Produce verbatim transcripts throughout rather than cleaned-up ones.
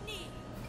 knee.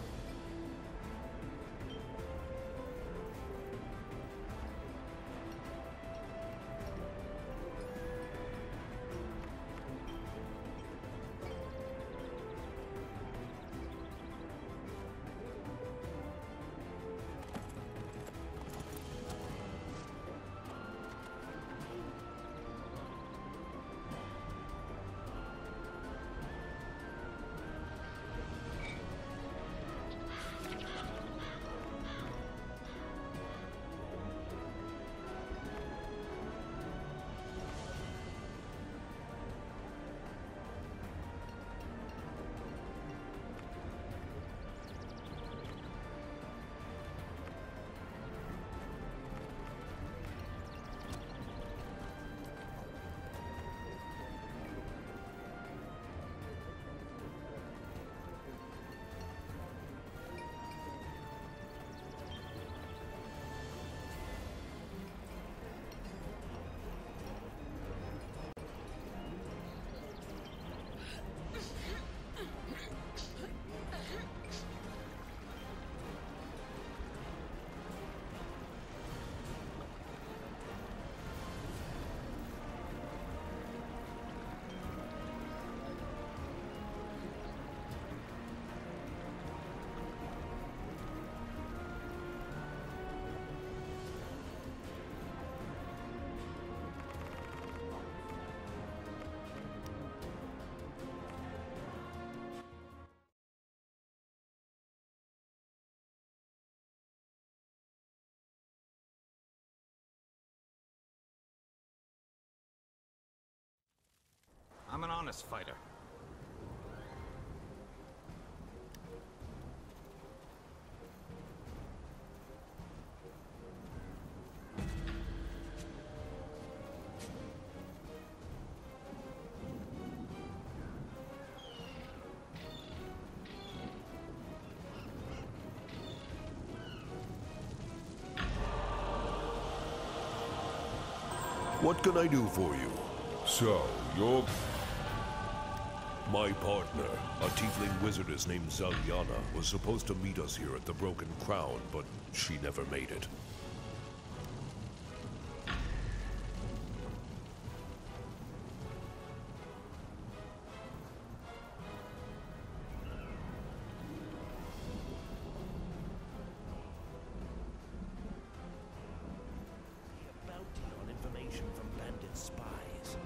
I'm an honest fighter. What can I do for you? So, you're... My partner, a tiefling wizardess named Zalyana, was supposed to meet us here at the Broken Crown, but she never made it. A bounty on information from bandit spies.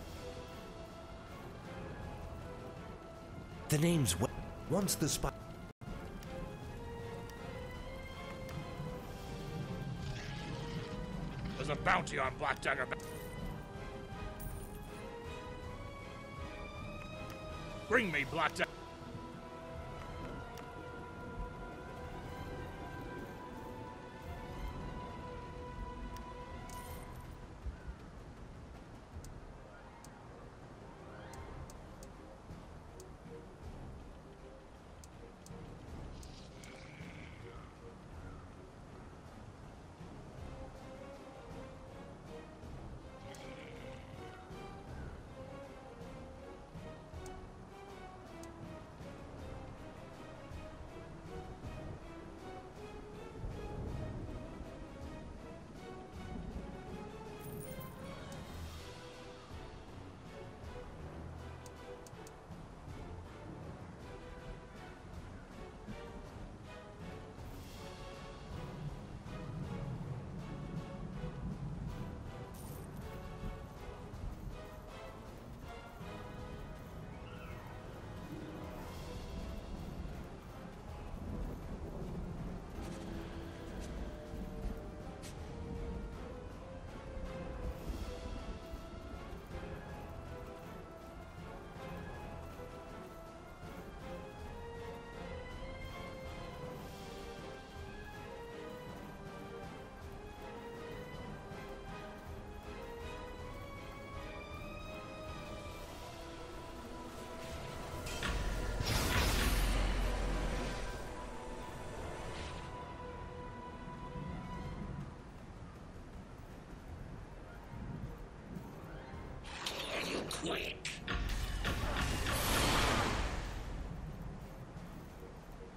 The name's we- once the spy. There's a bounty on Black Dagger. Bring me Black Dagger. Quick!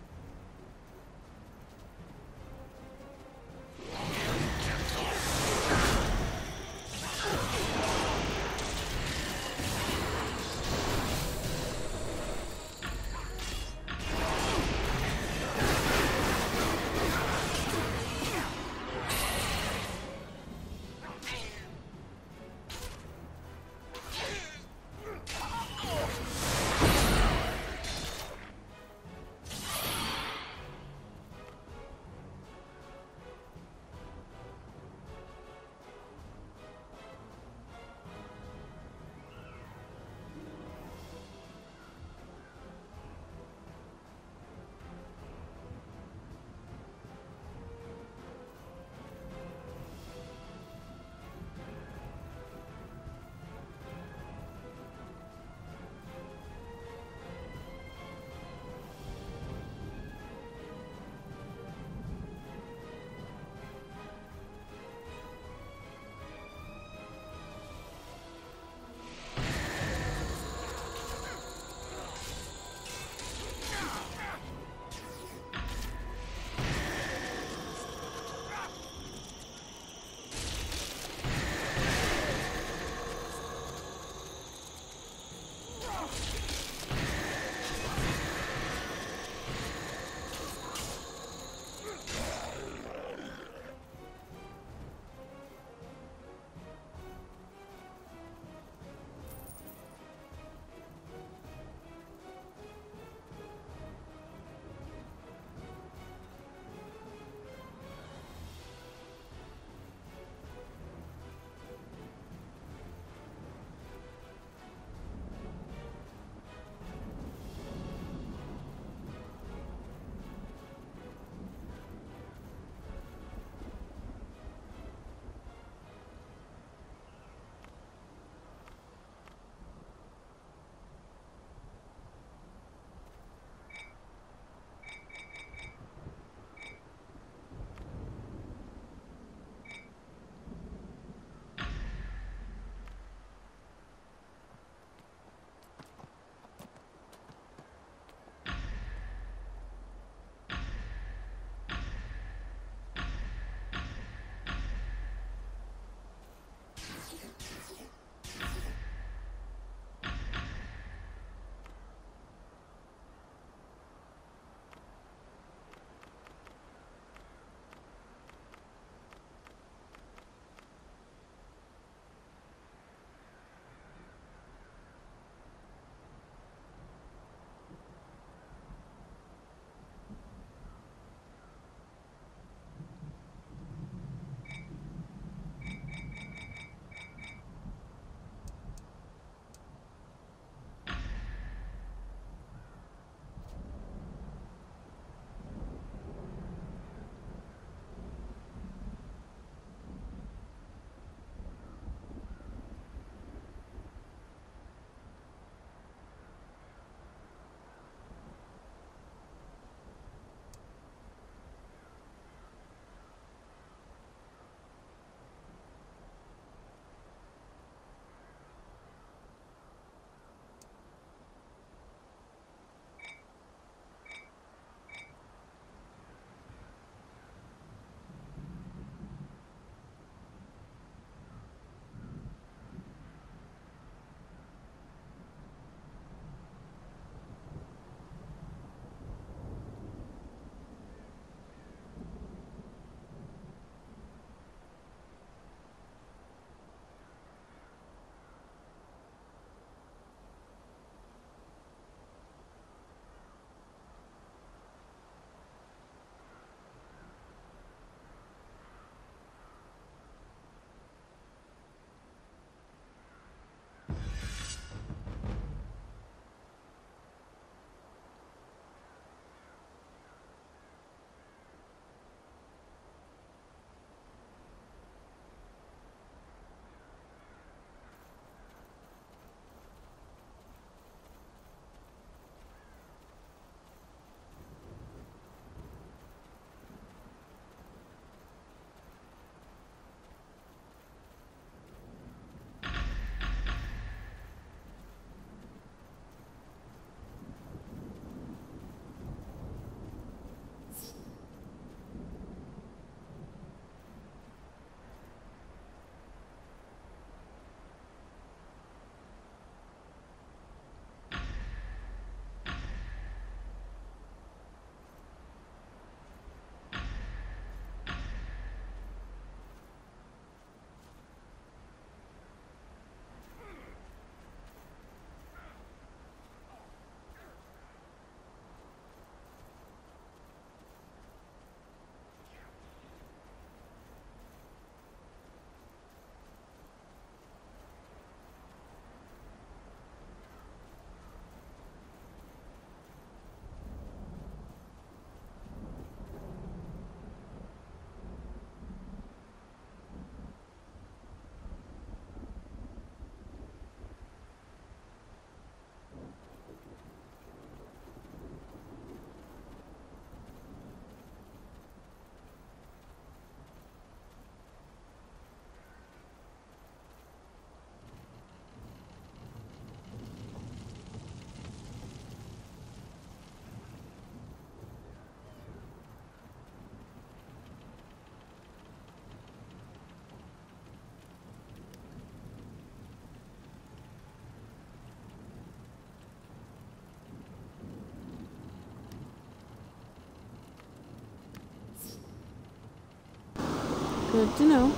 Good to know.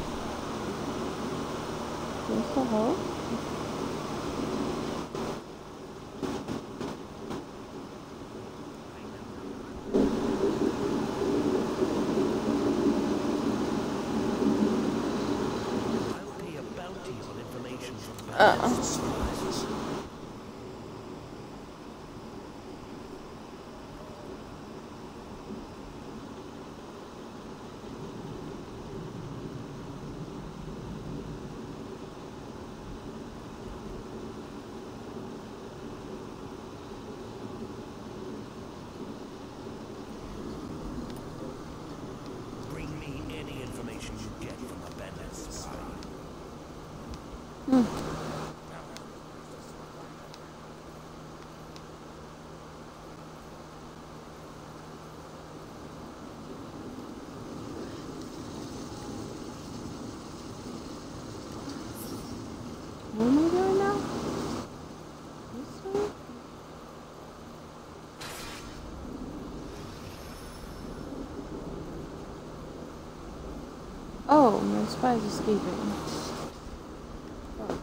What's the hole? I'll pay a bounty on information from Uh. bandits' spies. Bring me any information you get from a bandit spy. Hmm. What am I doing now? This way? Oh, my spy's escaping. Oh.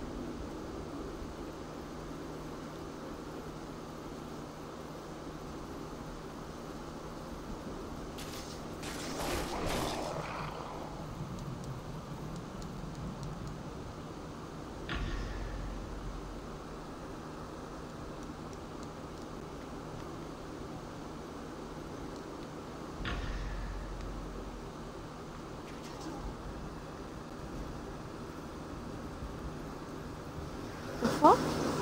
The fuck?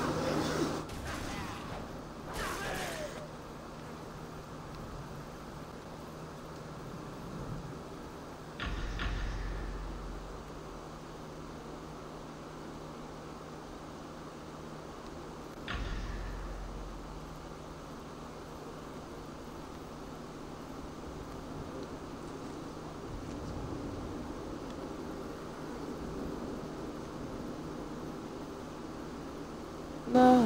No.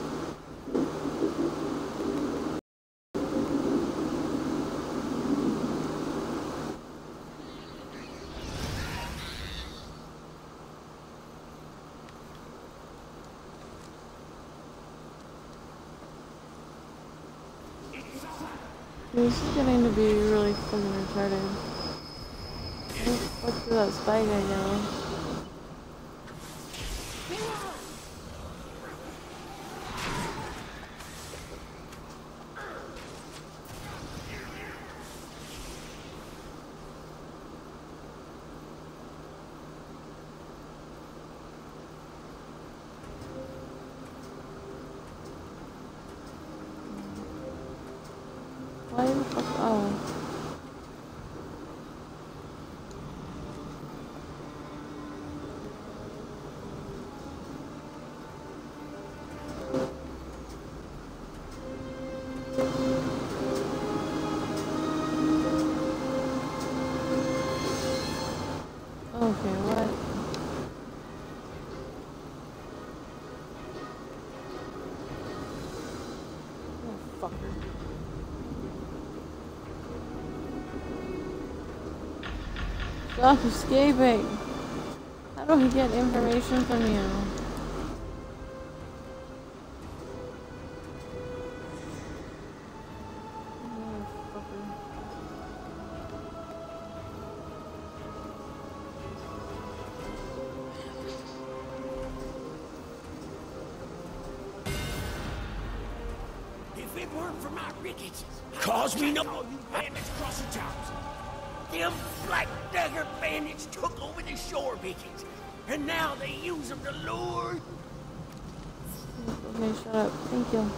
This is getting to be really fucking retarded. Where the fuck did that spy guy go? Why the fuck? Oh. Okay, what? Oh, fucker. Stop escaping! How do I get information from you? Motherfucker. If it weren't for my rickets, cause me no bandits crossing towns. Them Black Dagger bandits took over the shore beacons, and now they use them to lure. Okay, shut up. Thank you.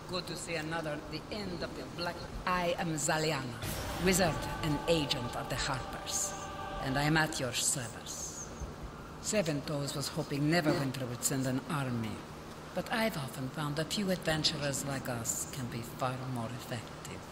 Good to see another, the end of the Black... I am Zaliana, wizard and agent of the Harpers, and I am at your service. Seven Toes was hoping Neverwinter would send an army, but I've often found a few adventurers like us can be far more effective.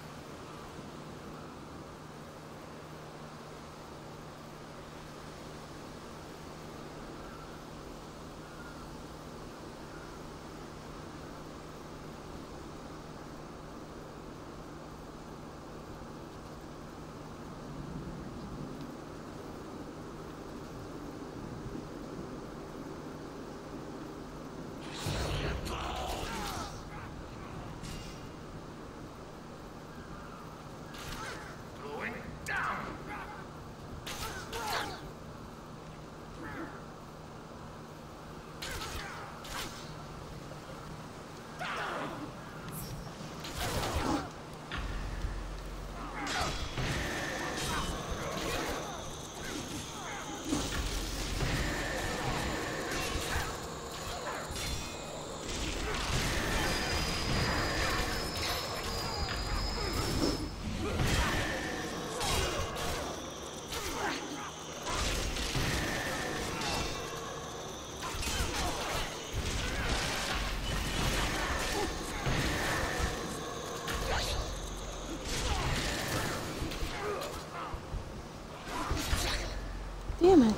Damn it.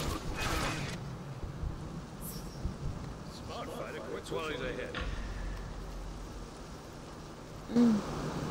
Smart fighter quits while he's ahead. Mm.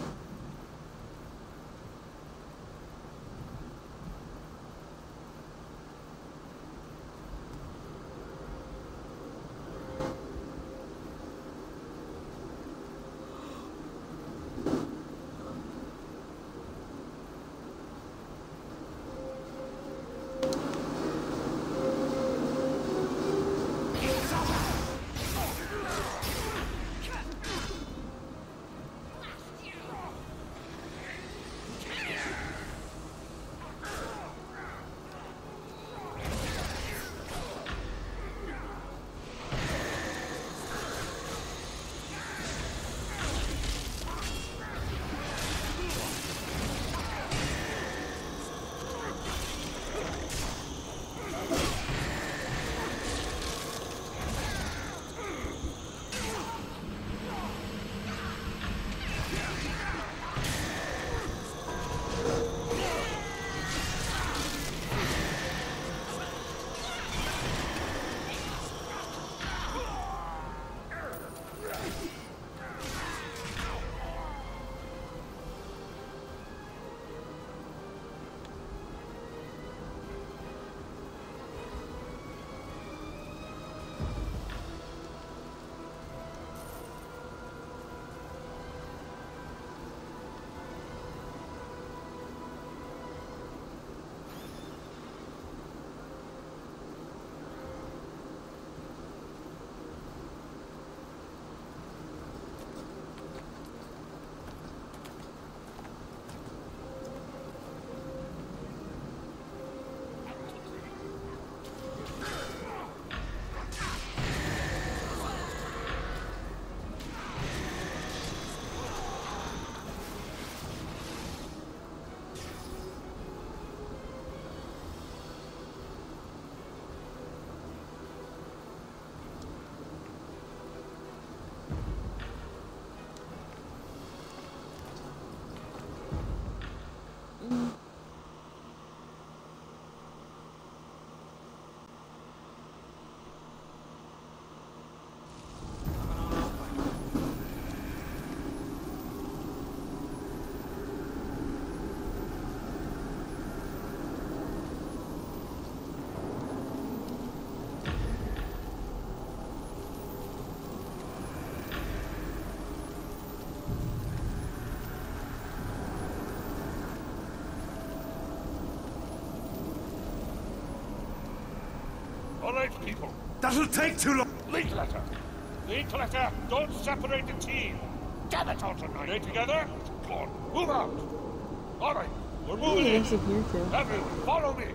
All right, people. That'll take too long. Leak letter. Leak letter. Don't separate the team. Damn it, Alton. Stay together. Come on, move out. All right, we're moving in. There's a here too. Everyone, follow me.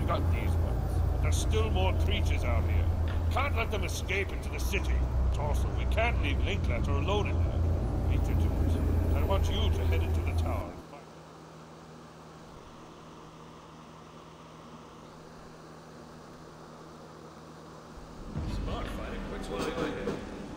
We've got these ones, but there's still more creatures out here. Can't let them escape into the city. But also, we can't leave Linkletter alone in there. Beat her to it. And I want you to head into the tower and find her. Smart fighting. Which one do I hit?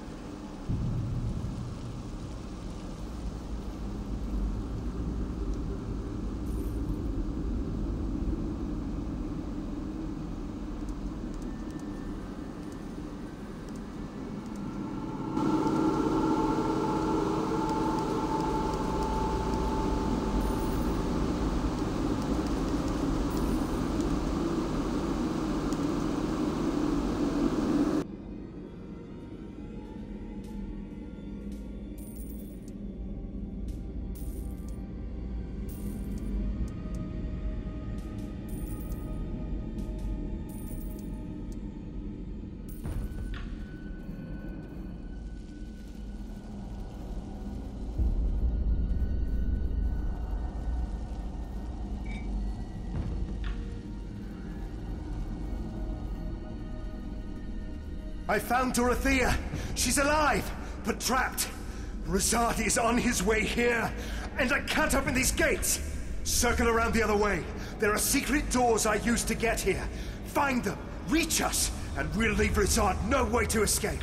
I found Dorothea. She's alive, but trapped. Rosard is on his way here, and I can't open these gates. Circle around the other way. There are secret doors I used to get here. Find them, reach us, and we'll leave Rosard no way to escape.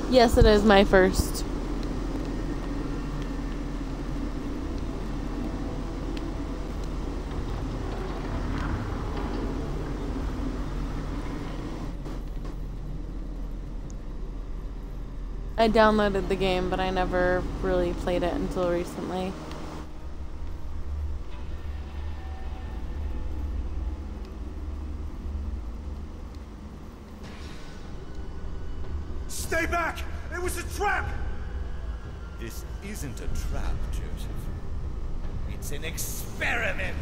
Yes, it is my first. I downloaded the game, but I never really played it until recently. Stay back! It was a trap! This isn't a trap, Joseph. It's an experiment!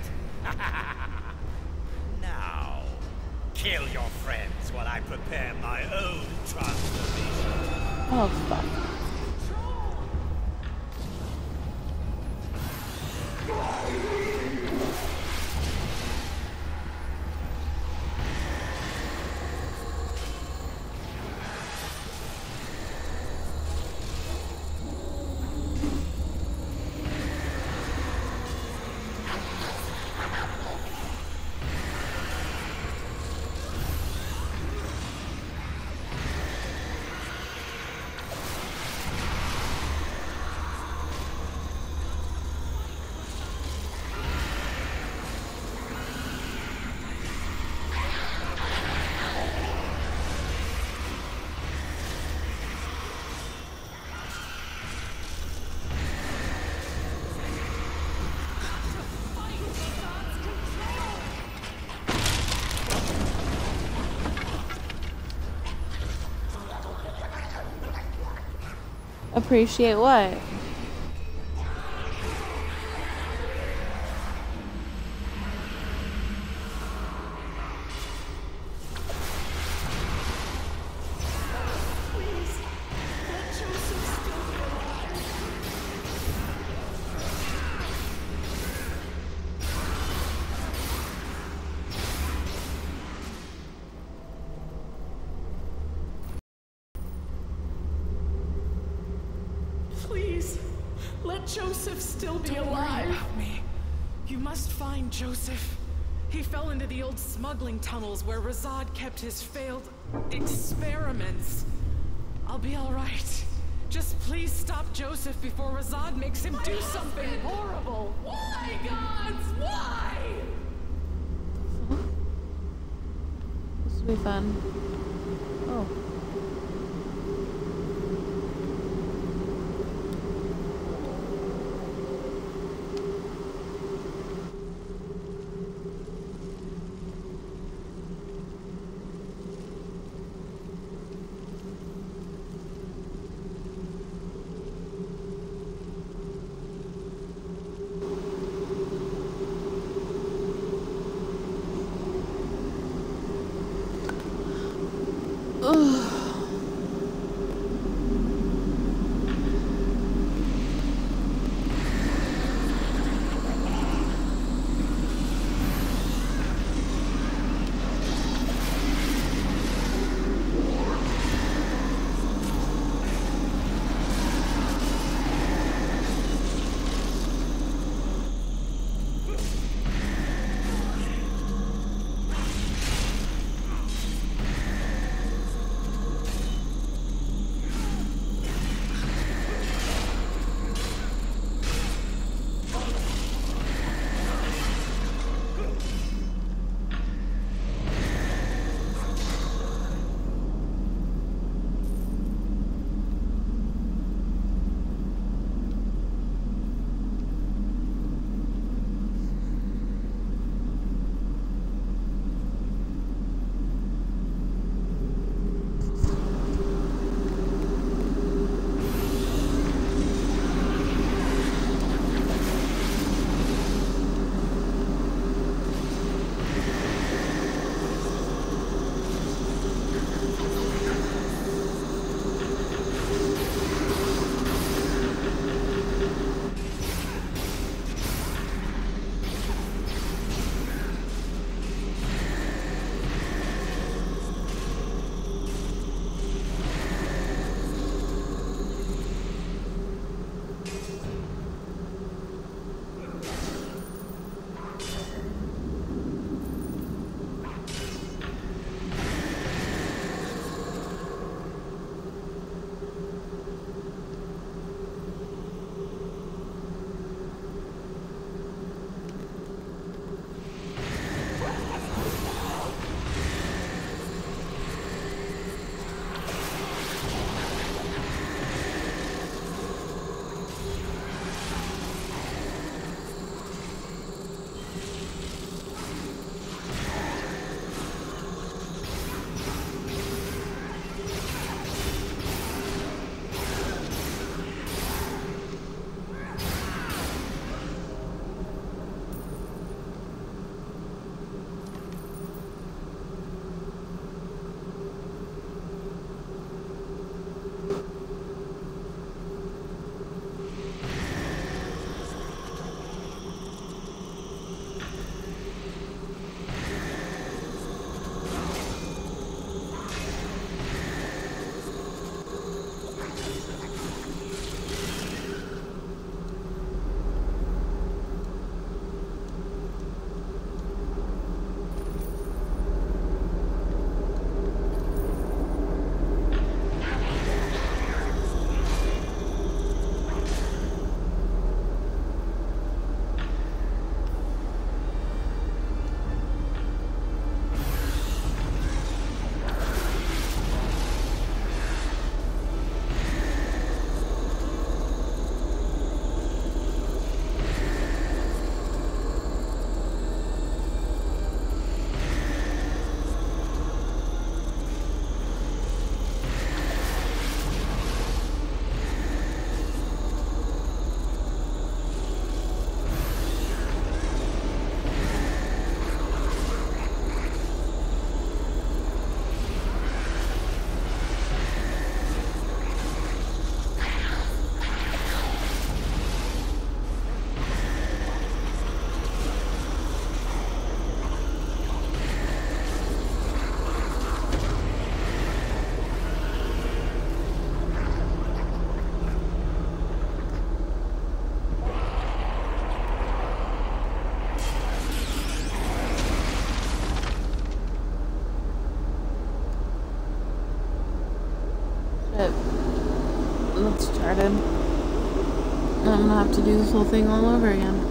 Now, kill your friends while I prepare my own transformation. Oh, fuck. Appreciate what? Please, let Joseph still be Don't alive. worry about me. You must find Joseph. He fell into the old smuggling tunnels where Razad kept his failed experiments. I'll be all right. Just please stop Joseph before Razad makes him My do husband. something horrible. Why, gods? Why? This will be fun. Oh. That's started. I'm gonna have to do this whole thing all over again.